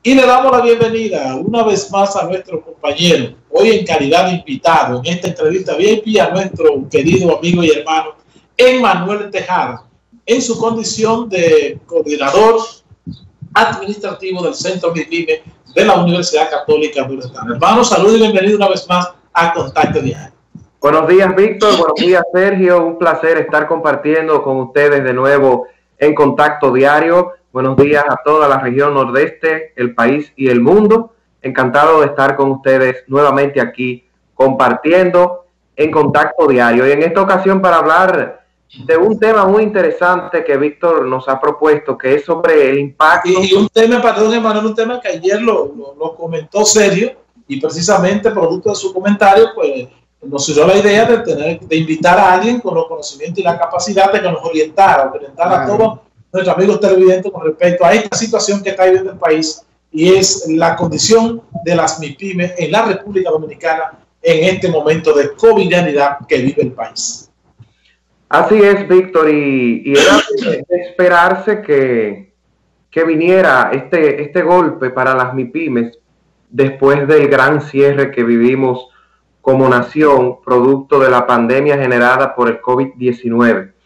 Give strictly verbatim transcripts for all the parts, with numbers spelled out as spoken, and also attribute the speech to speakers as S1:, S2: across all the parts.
S1: Y le damos la bienvenida una vez más a nuestro compañero, hoy en calidad de invitado en esta entrevista V I P, a nuestro querido amigo y hermano Emmanuel Tejada, en su condición de coordinador administrativo del Centro MIPYME de la Universidad Católica de Uretanía. Hermano, saludos y bienvenido una vez más a Contacto Diario.
S2: Buenos días, Víctor. Buenos días, Sergio. Un placer estar compartiendo con ustedes de nuevo en Contacto Diario. Buenos días a toda la región nordeste, el país y el mundo. Encantado de estar con ustedes nuevamente aquí compartiendo en Contacto Diario. Y en esta ocasión para hablar de un tema muy interesante que Víctor nos ha propuesto, que es sobre el impacto.
S1: Y, y un tema, perdón, Emanuel, un tema que ayer lo, lo, lo comentó Sergio, y precisamente producto de su comentario, pues nos surgió la idea de tener, de invitar a alguien con los conocimientos y la capacidad de que nos orientara, orientara a todos nuestros amigos televidentes con respecto a esta situación que está viviendo el país, y es la condición de las MIPYME en la República Dominicana en este momento de covidianidad que vive el país.
S2: Así es, Víctor, y, y era de esperarse que, que viniera este, este golpe para las MIPYMES después del gran cierre que vivimos como nación, producto de la pandemia generada por el COVID diecinueve.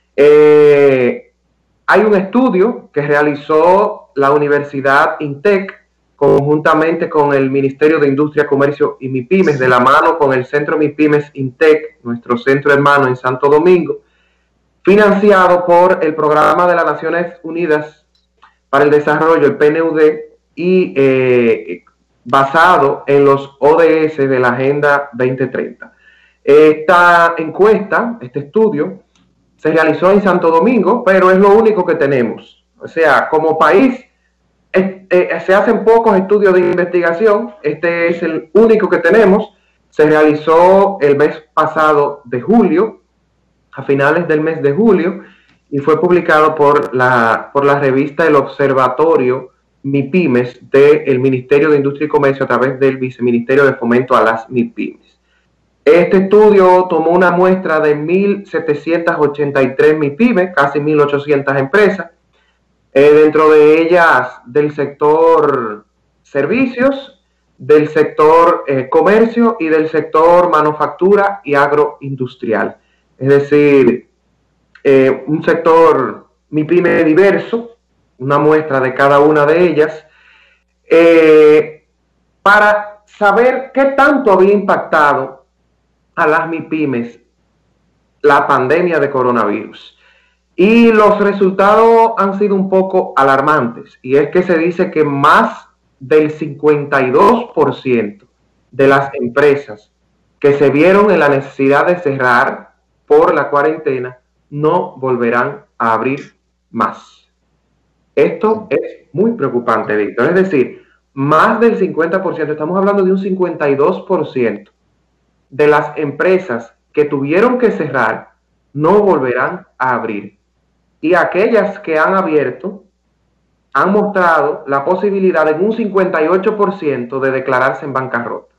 S2: Eh, hay un estudio que realizó la Universidad INTEC conjuntamente con el Ministerio de Industria, Comercio y MIPYMES, de la mano con el Centro MIPYMES INTEC, nuestro centro hermano en Santo Domingo, financiado por el Programa de las Naciones Unidas para el Desarrollo, el P N U D, y eh, basado en los O D S de la Agenda veinte treinta. Esta encuesta, este estudio, se realizó en Santo Domingo, pero es lo único que tenemos. O sea, como país, eh, eh, se hacen pocos estudios de investigación, este es el único que tenemos. Se realizó el mes pasado de julio, a finales del mes de julio, y fue publicado por la, por la revista El Observatorio MIPYMES del Ministerio de Industria y Comercio a través del Viceministerio de Fomento a las MIPYMES. Este estudio tomó una muestra de mil setecientas ochenta y tres MIPYMES, casi mil ochocientas empresas, eh, dentro de ellas del sector servicios, del sector eh, comercio y del sector manufactura y agroindustrial. Es decir, eh, un sector MIPYME diverso, una muestra de cada una de ellas, eh, para saber qué tanto había impactado a las MIPYMES la pandemia de coronavirus. Y los resultados han sido un poco alarmantes, y es que se dice que más del cincuenta y dos por ciento de las empresas que se vieron en la necesidad de cerrar por la cuarentena no volverán a abrir más. Esto es muy preocupante, Víctor. Es decir, más del cincuenta por ciento, estamos hablando de un cincuenta y dos por ciento de las empresas que tuvieron que cerrar no volverán a abrir. Y aquellas que han abierto han mostrado la posibilidad en un cincuenta y ocho por ciento de declararse en bancarrota.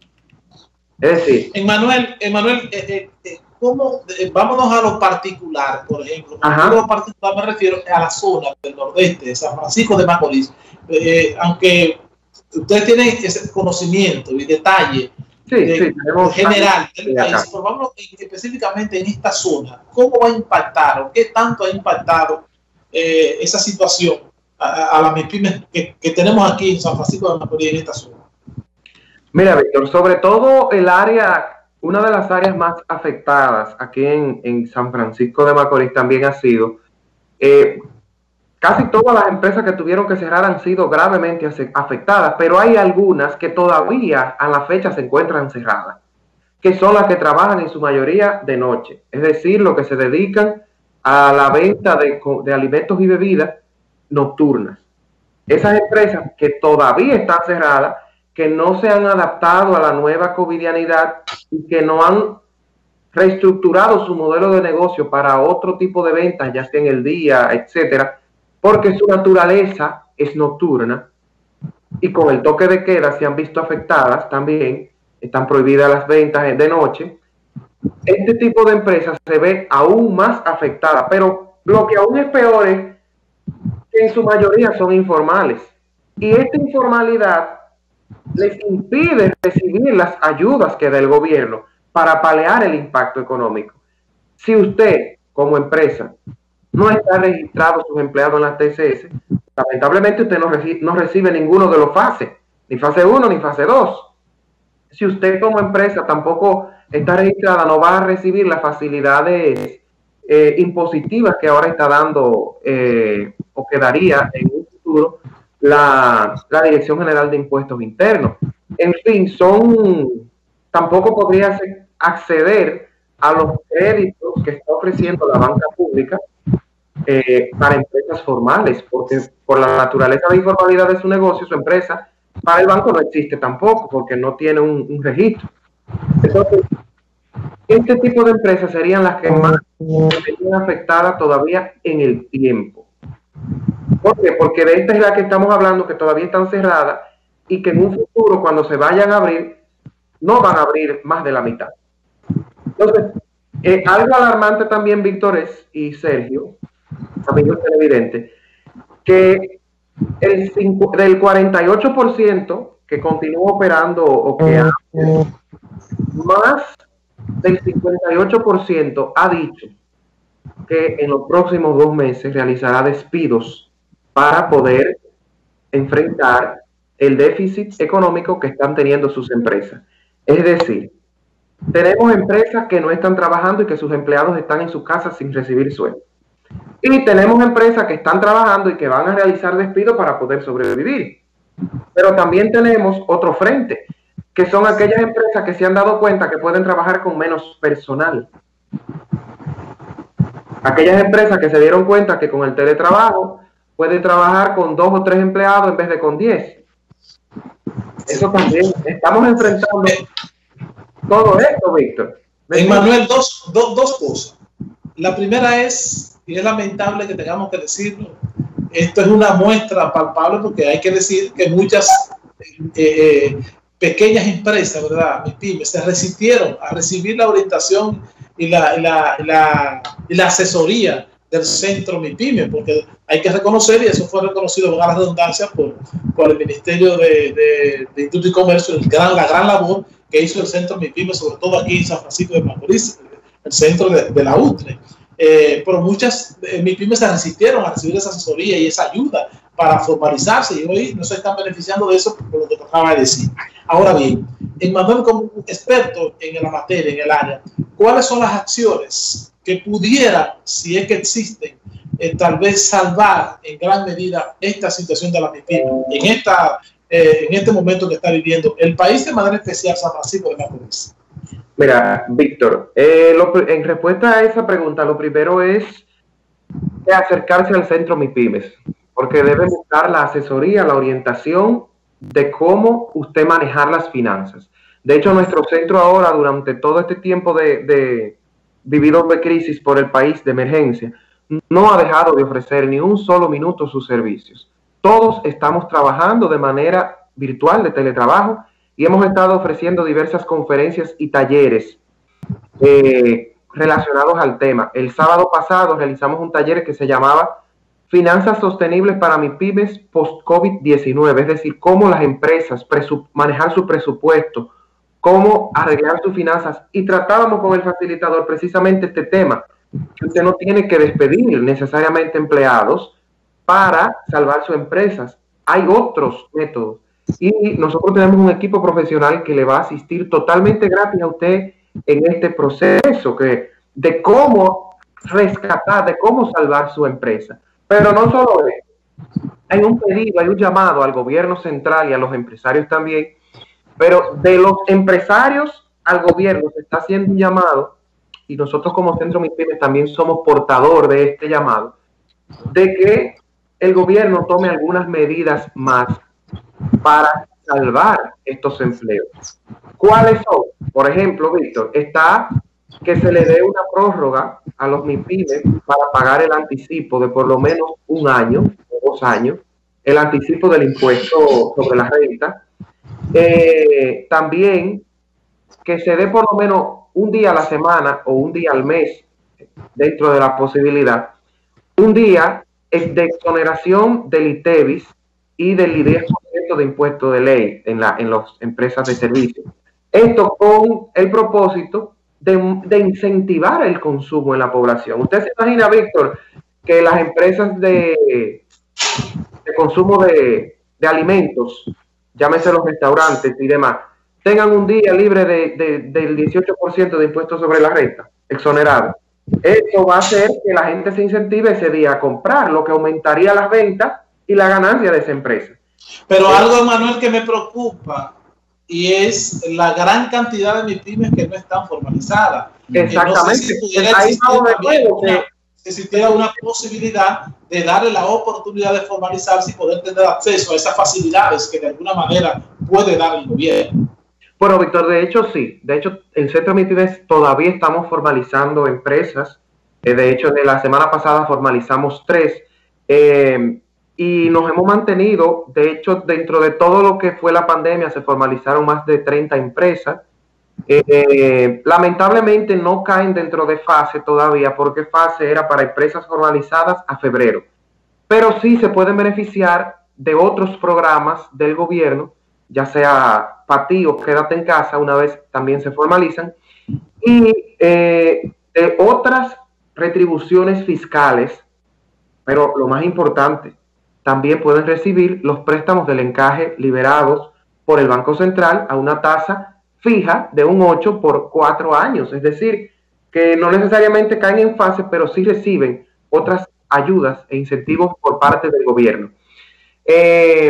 S2: Es decir,
S1: Emmanuel, Emmanuel eh, eh, eh, ¿cómo, eh, vámonos a lo particular, por ejemplo. A lo particular me refiero a la zona del nordeste, de San Francisco de Macorís. Eh, aunque ustedes tienen ese conocimiento y detalle
S2: sí,
S1: de,
S2: sí,
S1: general del país, pero vamos específicamente en esta zona. ¿Cómo va a impactar o qué tanto ha impactado eh, esa situación a, a la MIPYME que, que tenemos aquí en San Francisco de Macorís, en esta zona?
S2: Mira, Víctor, sobre todo el área, una de las áreas más afectadas aquí en, en San Francisco de Macorís también ha sido, eh, casi todas las empresas que tuvieron que cerrar han sido gravemente afectadas, pero hay algunas que todavía a la fecha se encuentran cerradas, que son las que trabajan en su mayoría de noche, es decir, los que se dedican a la venta de, de alimentos y bebidas nocturnas. Esas empresas que todavía están cerradas, que no se han adaptado a la nueva covidianidad y que no han reestructurado su modelo de negocio para otro tipo de ventas, ya sea en el día, etcétera, porque su naturaleza es nocturna y con el toque de queda se han visto afectadas también, están prohibidas las ventas de noche. Este tipo de empresas se ve aún más afectada, pero lo que aún es peor es que en su mayoría son informales. Y esta informalidad les impide recibir las ayudas que da el gobierno para paliar el impacto económico. Si usted, como empresa, no está registrado sus empleados en la T C S, lamentablemente usted no, reci no recibe ninguno de los fases, ni fase uno ni fase dos. Si usted como empresa tampoco está registrada, no va a recibir las facilidades eh, impositivas que ahora está dando eh, o que daría en un futuro la, la Dirección General de Impuestos Internos. En fin, son tampoco podría acceder a los créditos que está ofreciendo la banca pública eh, para empresas formales, porque por la naturaleza de informalidad de su negocio, su empresa, para el banco no existe tampoco, porque no tiene un, un registro. Entonces, este tipo de empresas serían las que más serían afectadas todavía en el tiempo. ¿Por qué? Porque de esta es la que estamos hablando, que todavía están cerradas y que en un futuro, cuando se vayan a abrir, no van a abrir más de la mitad. Entonces, eh, algo alarmante también, Víctor, es, y Sergio, amigos televidentes, que el cinco, del cuarenta y ocho por ciento que continúa operando o que hace, más del cincuenta y ocho por ciento ha dicho que en los próximos dos meses realizará despidos para poder enfrentar el déficit económico que están teniendo sus empresas. Es decir, tenemos empresas que no están trabajando y que sus empleados están en sus casas sin recibir sueldo. Y tenemos empresas que están trabajando y que van a realizar despidos para poder sobrevivir. Pero también tenemos otro frente, que son aquellas empresas que se han dado cuenta que pueden trabajar con menos personal. Aquellas empresas que se dieron cuenta que con el teletrabajo pueden trabajar con dos o tres empleados en vez de con diez. Eso también, estamos enfrentando todo esto, Víctor.
S1: Emmanuel, dos, dos, dos cosas. La primera es, y es lamentable que tengamos que decirlo, esto es una muestra palpable porque hay que decir que muchas eh, pequeñas empresas, ¿verdad? MIPYMES, se resistieron a recibir la orientación y la, y la, y la, y la asesoría del centro MIPYME, porque hay que reconocer, y eso fue reconocido con la redundancia por, por el Ministerio de, de, de Industria y Comercio, el gran, la gran labor que hizo el centro MIPYME, sobre todo aquí en San Francisco de Macorís, el centro de, de la U T R E. Eh, pero muchas eh, MIPYMES se resistieron a recibir esa asesoría y esa ayuda para formalizarse, y hoy no se están beneficiando de eso por lo que acaba de decir. Ahora bien, Emmanuel, como experto en la materia, en el área, ¿cuáles son las acciones que pudiera, si es que existen, eh, tal vez salvar en gran medida esta situación de la MIPYME en, esta, eh, en este momento que está viviendo el país, de manera especial San Francisco de Macorís?
S2: Mira, Víctor, eh, lo, en respuesta a esa pregunta, lo primero es acercarse al centro MIPYMES, porque debe buscar la asesoría, la orientación de cómo usted manejar las finanzas. De hecho, nuestro centro ahora, durante todo este tiempo de, de vivido de crisis por el país, de emergencia, no ha dejado de ofrecer ni un solo minuto sus servicios. Todos estamos trabajando de manera virtual, de teletrabajo, y hemos estado ofreciendo diversas conferencias y talleres eh, relacionados al tema. El sábado pasado realizamos un taller que se llamaba Finanzas Sostenibles para MIPYMES post-COVID diecinueve, es decir, cómo las empresas manejar su presupuesto, cómo arreglar sus finanzas, y tratábamos con el facilitador precisamente este tema, que usted no tiene que despedir necesariamente empleados para salvar sus empresas. Hay otros métodos. Y nosotros tenemos un equipo profesional que le va a asistir totalmente gratis a usted en este proceso que, de cómo rescatar, de cómo salvar su empresa. Pero no solo eso, hay un pedido, hay un llamado al gobierno central y a los empresarios también, pero de los empresarios al gobierno se está haciendo un llamado, y nosotros como Centro MIPYMES también somos portador de este llamado, de que el gobierno tome algunas medidas más para salvar estos empleos. ¿Cuáles son? Por ejemplo, Víctor, está que se le dé una prórroga a los MIPYMES para pagar el anticipo de por lo menos un año o dos años, el anticipo del impuesto sobre la renta. Eh, también que se dé por lo menos un día a la semana o un día al mes, dentro de la posibilidad, un día de exoneración del ITEVIS y del diez por ciento de impuesto de ley en, la, en las empresas de servicios. Esto con el propósito de, de incentivar el consumo en la población. Usted se imagina, Víctor, que las empresas de, de consumo de, de alimentos, llámese los restaurantes y demás, tengan un día libre de, de, del dieciocho por ciento de impuestos sobre la renta, exonerado. Eso va a hacer que la gente se incentive ese día a comprar, lo que aumentaría las ventas y la ganancia de esa empresa.
S1: Pero eh, algo, Manuel, que me preocupa, y es la gran cantidad de MIPYMES que no están formalizadas.
S2: Exactamente.
S1: No sé si ahí una, si existiera una posibilidad de darle la oportunidad de formalizarse y poder tener acceso a esas facilidades que de alguna manera puede dar el gobierno.
S2: Bueno, Víctor, de hecho sí. De hecho, en Centro MIPYMES todavía estamos formalizando empresas. Eh, de hecho, de la semana pasada formalizamos tres. Eh, Y nos hemos mantenido, de hecho, dentro de todo lo que fue la pandemia, se formalizaron más de treinta empresas. Eh, lamentablemente no caen dentro de FASE todavía, porque FASE era para empresas formalizadas a febrero. Pero sí se pueden beneficiar de otros programas del gobierno, ya sea PATI o Quédate en Casa, una vez también se formalizan, y eh, de otras retribuciones fiscales, pero lo más importante, también pueden recibir los préstamos del encaje liberados por el Banco Central a una tasa fija de un ocho por cuatro años. Es decir, que no necesariamente caen en FASE, pero sí reciben otras ayudas e incentivos por parte del gobierno. Eh,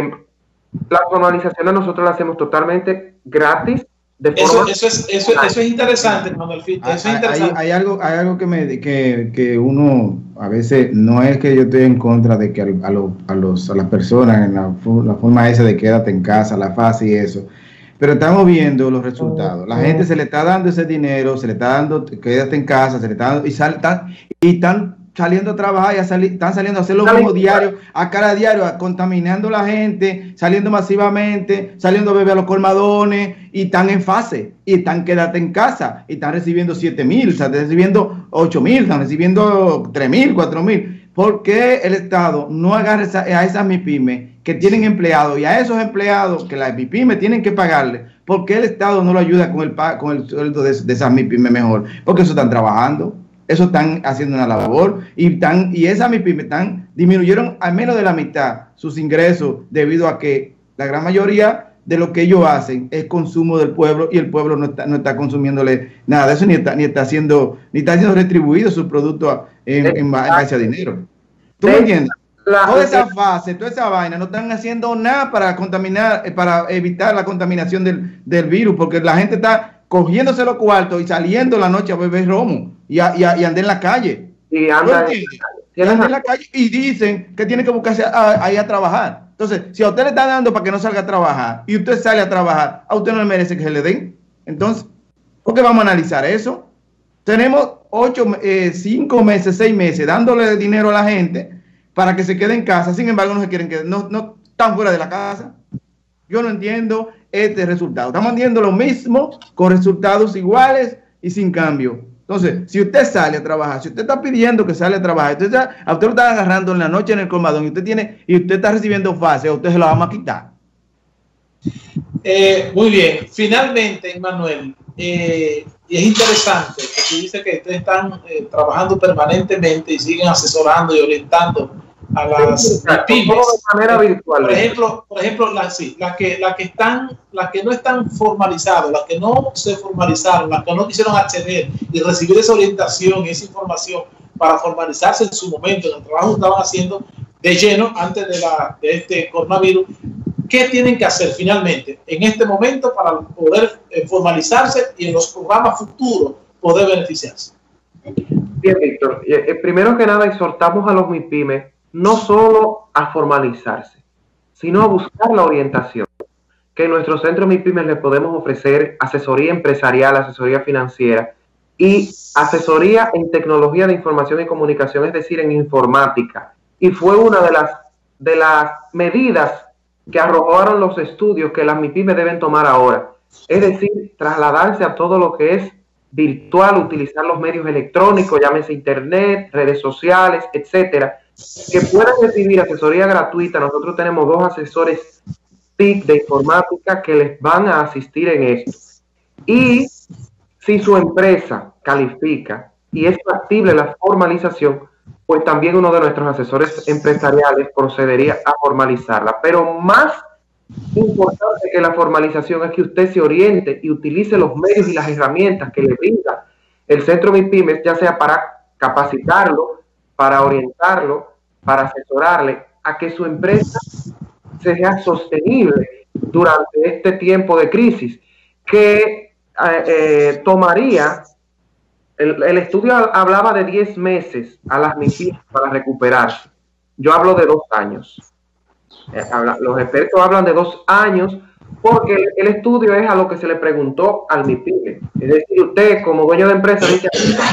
S2: la formalización nosotros la hacemos totalmente gratis. De forma
S1: eso, eso, es, eso, eso es interesante, Manuel. Eso es interesante.
S3: Hay, hay algo, hay algo que, me, que, que uno a veces, no es que yo estoy en contra de que a, a, lo, a, los, a las personas, en la, la forma esa de quédate en casa, la fase y eso, pero estamos viendo los resultados. La gente se le está dando ese dinero, se le está dando, quédate en casa, se le está dando, y, sal, tan, y están saliendo a trabajar, y a sali, están saliendo a hacer lo mismo diario, a cada diario, a, contaminando a la gente, saliendo masivamente, saliendo a beber a los colmadones, y están en fase, y están quédate en casa, y están recibiendo siete mil, están recibiendo ocho mil, están recibiendo tres mil, cuatro mil. ¿Por qué el Estado no agarra esa, a esas MIPYMES que tienen empleados, y a esos empleados que las MIPYMES tienen que pagarle? ¿Por qué el Estado no lo ayuda con el, con el sueldo de, de esas MIPYMES mejor? Porque eso están trabajando. Eso están haciendo una labor y, tan, y esas MIPYMES están, disminuyeron al menos de la mitad sus ingresos debido a que la gran mayoría de lo que ellos hacen es consumo del pueblo y el pueblo no está, no está consumiéndole nada de eso, ni está, ni está haciendo, ni está siendo retribuido sus productos en, en, en base a dinero. ¿Tú me entiendes? Toda esa fase, toda esa vaina, no están haciendo nada para contaminar, para evitar la contaminación del, del virus, porque la gente está cogiéndose los cuartos y saliendo la noche a beber romo y, a, y, a, y andar en la calle. Y anda, y anda en la calle y dicen que tiene que buscarse ahí a, a trabajar. Entonces, si a usted le está dando para que no salga a trabajar y usted sale a trabajar, a usted no le merece que se le den. Entonces, ¿por qué vamos a analizar eso? Tenemos ocho, eh, cinco meses, seis meses dándole dinero a la gente para que se quede en casa. Sin embargo, no se quieren quedar, no, no están fuera de la casa. Yo no entiendo este resultado. Estamos viendo lo mismo con resultados iguales y sin cambio. Entonces, si usted sale a trabajar, si usted está pidiendo que sale a trabajar, usted está, a usted lo está agarrando en la noche en el colmadón y usted tiene y usted está recibiendo fase, a usted se lo vamos a quitar.
S1: Eh, muy bien. Finalmente, Manuel, eh, y es interesante que tú dices que ustedes están eh, trabajando permanentemente y siguen asesorando y orientando a las MIPYMES, de manera virtual. Por ejemplo, por ejemplo las sí, la que, la que están, las que no están formalizadas, las que no se formalizaron, las que no quisieron acceder y recibir esa orientación y esa información para formalizarse en su momento, en el trabajo que estaban haciendo de lleno antes de, la, de este coronavirus. ¿Qué tienen que hacer finalmente en este momento para poder eh, formalizarse y en los programas futuros poder beneficiarse?
S2: Bien, Víctor. Eh, primero que nada, exhortamos a los MIPYMES no solo a formalizarse, sino a buscar la orientación. Que en nuestro centro MIPYMES les podemos ofrecer asesoría empresarial, asesoría financiera y asesoría en tecnología de información y comunicación, es decir, en informática. Y fue una de las, de las medidas que arrojaron los estudios que las MIPYMES deben tomar ahora. Es decir, trasladarse a todo lo que es virtual, utilizar los medios electrónicos, llámese internet, redes sociales, etcétera, que puedan recibir asesoría gratuita. Nosotros tenemos dos asesores T I C de informática que les van a asistir en esto. Y si su empresa califica y es factible la formalización, pues también uno de nuestros asesores empresariales procedería a formalizarla. Pero más importante que la formalización es que usted se oriente y utilice los medios y las herramientas que le brinda el Centro MIPYMES, ya sea para capacitarlo, para orientarlo, para asesorarle a que su empresa sea sostenible durante este tiempo de crisis, que eh, eh, tomaría, el, el estudio hablaba de diez meses a las MIPYMES para recuperarse. Yo hablo de dos años. Eh, habla, los expertos hablan de dos años porque el, el estudio es a lo que se le preguntó al MIPYME. Es decir, usted como dueño de empresa dice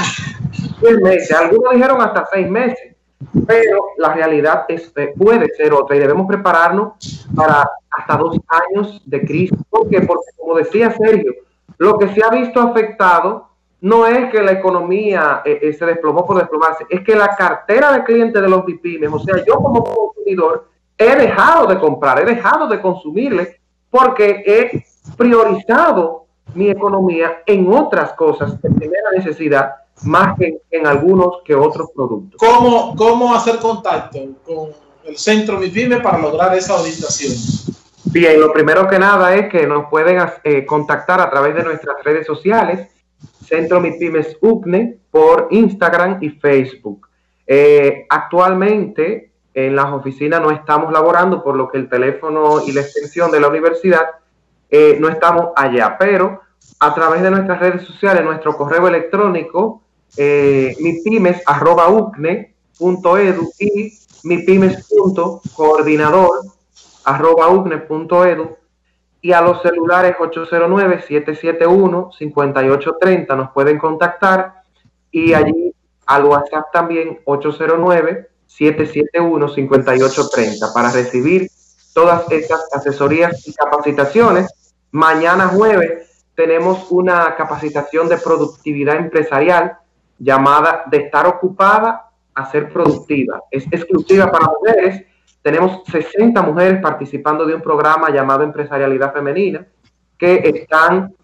S2: diez meses, algunos dijeron hasta seis meses, pero la realidad es, puede ser otra y debemos prepararnos para hasta dos años de crisis. ¿Por qué? Porque, como decía Sergio, lo que se ha visto afectado no es que la economía eh, eh, se desplomó por desplomarse, es que la cartera de clientes de los MIPYMES, o sea, yo como consumidor, he dejado de comprar, he dejado de consumirle porque he priorizado mi economía en otras cosas de primera necesidad más que en, en algunos que otros productos.
S1: ¿Cómo, cómo hacer contacto con el Centro MIPYME para lograr esa orientación?
S2: Bien, lo primero que nada es que nos pueden eh, contactar a través de nuestras redes sociales, Centro MIPYMES U C N E, por Instagram y Facebook. Eh, actualmente en las oficinas no estamos laborando, por lo que el teléfono y la extensión de la universidad eh, no estamos allá, pero a través de nuestras redes sociales, nuestro correo electrónico, eh, mipymes arroba u c n e punto e d u y mipymes punto coordinador arroba u c n e punto e d u, y a los celulares ocho cero nueve, siete siete uno, cinco ocho tres cero nos pueden contactar, y allí al WhatsApp también ocho cero nueve, siete siete uno, cinco ocho tres cero para recibir todas estas asesorías y capacitaciones. Mañana jueves tenemos una capacitación de productividad empresarial llamada de estar ocupada a ser productiva. Es exclusiva para mujeres. Tenemos sesenta mujeres participando de un programa llamado Empresarialidad Femenina que están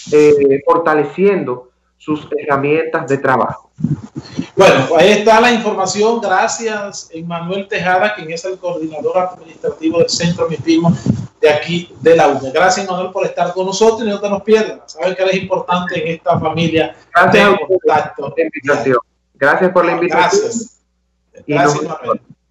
S2: eh, fortaleciendo sus herramientas de trabajo.
S1: Bueno, ahí está la información. Gracias, Emmanuel Tejada, quien es el coordinador administrativo del Centro MIPYMES de aquí de la U N E. Gracias, Emmanuel, por estar con nosotros y no te nos pierdas. Sabes que eres importante en esta familia.
S2: Gracias por la invitación. Gracias por la invitación.
S1: Gracias. Gracias, Emmanuel.